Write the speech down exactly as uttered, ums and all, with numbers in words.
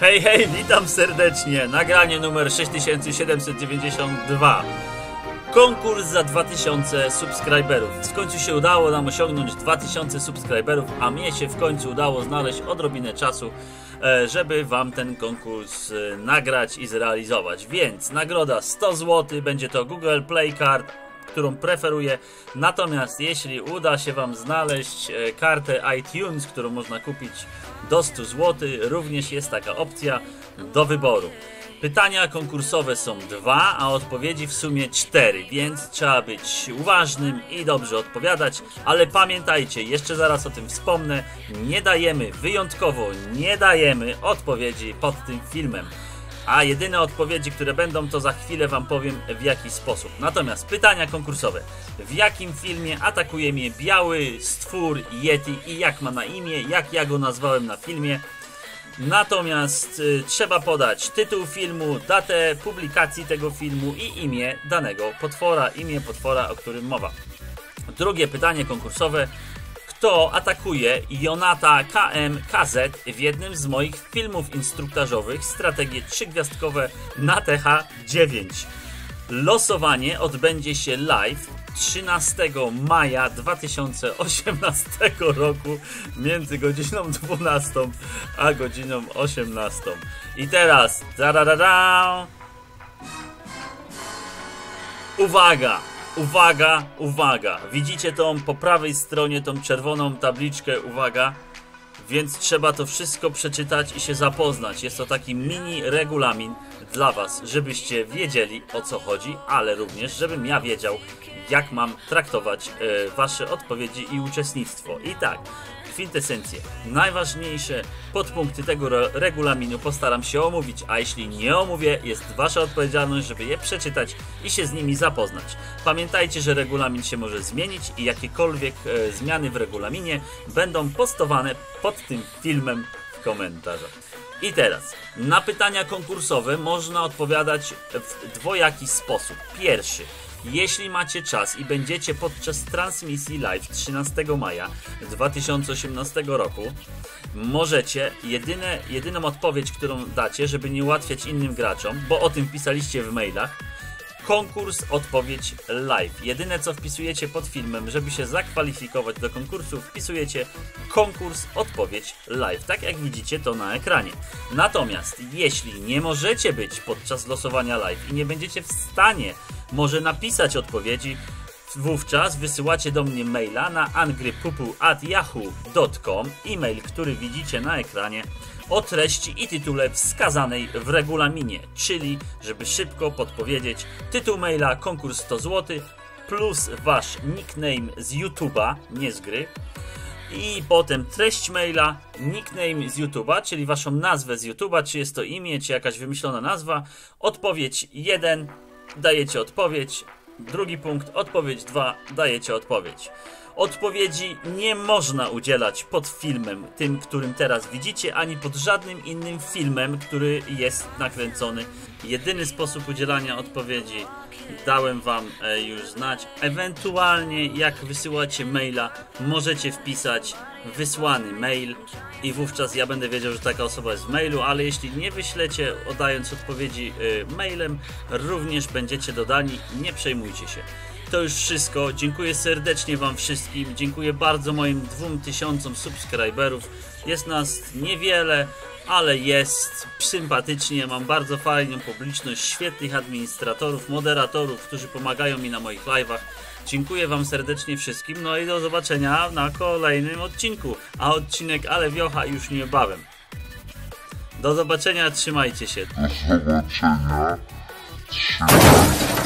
Hej, hej, witam serdecznie. Nagranie numer sześć tysięcy siedemset dziewięćdziesiąt dwa. Konkurs za dwa tysiące subskryberów. W końcu się udało nam osiągnąć dwa tysiące subskryberów, a mnie się w końcu udało znaleźć odrobinę czasu, żeby wam ten konkurs nagrać i zrealizować. Więc nagroda sto złotych, będzie to Google Play Card, którą preferuję. Natomiast jeśli uda się wam znaleźć kartę iTunes, którą można kupić do stu złotych, również jest taka opcja do wyboru. Pytania konkursowe są dwa, a odpowiedzi w sumie cztery, więc trzeba być uważnym i dobrze odpowiadać, ale pamiętajcie, jeszcze zaraz o tym wspomnę, nie dajemy, wyjątkowo nie dajemy odpowiedzi pod tym filmem. A jedyne odpowiedzi, które będą, to za chwilę wam powiem w jaki sposób. Natomiast pytania konkursowe. W jakim filmie atakuje mnie biały stwór Yeti i jak ma na imię, jak ja go nazwałem na filmie. Natomiast y, trzeba podać tytuł filmu, datę publikacji tego filmu i imię danego potwora, imię potwora, o którym mowa. Drugie pytanie konkursowe. Kto atakuje Jonata K M K Z w jednym z moich filmów instruktażowych Strategie trzygwiazdkowe na T H dziewięć? Losowanie odbędzie się live trzynastego maja dwa tysiące osiemnastego roku między godziną dwunastą a godziną osiemnastą. I teraz tararara. Uwaga! Uwaga, uwaga! Widzicie tą po prawej stronie, tą czerwoną tabliczkę, uwaga, więc trzeba to wszystko przeczytać i się zapoznać. Jest to taki mini regulamin dla was, żebyście wiedzieli, o co chodzi, ale również żebym ja wiedział, jak mam traktować e, wasze odpowiedzi i uczestnictwo. I tak, kwintesencje, najważniejsze podpunkty tego re regulaminu postaram się omówić, a jeśli nie omówię, jest wasza odpowiedzialność, żeby je przeczytać i się z nimi zapoznać. Pamiętajcie, że regulamin się może zmienić i jakiekolwiek e, zmiany w regulaminie będą postowane pod tym filmem w komentarzach. I teraz, na pytania konkursowe można odpowiadać w dwojaki sposób. Pierwszy. Jeśli macie czas i będziecie podczas transmisji live trzynastego maja dwa tysiące osiemnastego roku, możecie, jedyne, jedyną odpowiedź, którą dacie, żeby nie ułatwiać innym graczom, bo o tym pisaliście w mailach, konkurs odpowiedź live. Jedyne co wpisujecie pod filmem, żeby się zakwalifikować do konkursu, wpisujecie konkurs odpowiedź live. Tak jak widzicie to na ekranie. Natomiast jeśli nie możecie być podczas losowania live i nie będziecie w stanie może napisać odpowiedzi, wówczas wysyłacie do mnie maila na angrypupu at yahoo kropka com, e-mail, który widzicie na ekranie, o treści i tytule wskazanej w regulaminie, czyli żeby szybko podpowiedzieć tytuł maila, konkurs sto złotych plus wasz nickname z YouTube'a, nie z gry, i potem treść maila, nickname z YouTube'a, czyli waszą nazwę z YouTube'a, czy jest to imię, czy jakaś wymyślona nazwa, odpowiedź jeden, dajecie odpowiedź, drugi punkt, odpowiedź dwa, dajecie odpowiedź. Odpowiedzi nie można udzielać pod filmem, tym, którym teraz widzicie, ani pod żadnym innym filmem, który jest nakręcony. Jedyny sposób udzielania odpowiedzi dałem wam już znać. Ewentualnie jak wysyłacie maila, możecie wpisać wysłany mail i wówczas ja będę wiedział, że taka osoba jest w mailu, ale jeśli nie wyślecie oddając odpowiedzi mailem, również będziecie dodani, nie przejmujcie się. To już wszystko. Dziękuję serdecznie wam wszystkim. Dziękuję bardzo moim dwóm tysiącom subskryberów. Jest nas niewiele, ale jest sympatycznie. Mam bardzo fajną publiczność, świetnych administratorów, moderatorów, którzy pomagają mi na moich live'ach. Dziękuję wam serdecznie wszystkim. No i do zobaczenia na kolejnym odcinku. A odcinek Ale Wiocha już niebawem. Do zobaczenia, trzymajcie się. Do zobaczenia. Trzymajcie się.